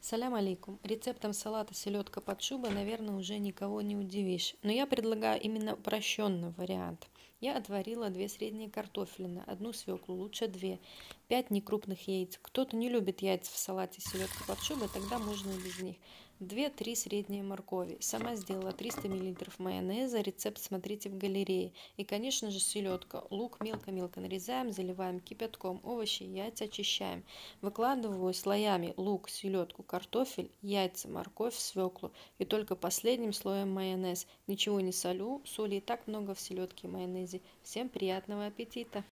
Салям алейкум. Рецептом салата селедка под шубой, наверное, уже никого не удивишь. Но я предлагаю именно упрощенный вариант. Я отварила 2 средние картофелины, одну свеклу, лучше 2, 5 некрупных яиц. Кто-то не любит яйца в салате селедка под шубой, тогда можно и без них. 2-3 средние моркови. Сама сделала 300 мл майонеза, рецепт смотрите в галерее. И, конечно же, селедка. Лук мелко-мелко нарезаем, заливаем кипятком, овощи, яйца очищаем. Выкладываю слоями лук, селедку, картофель, яйца, морковь, свеклу. И только последним слоем майонез. Ничего не солю, соли и так много в селедке и майонезе. Всем приятного аппетита!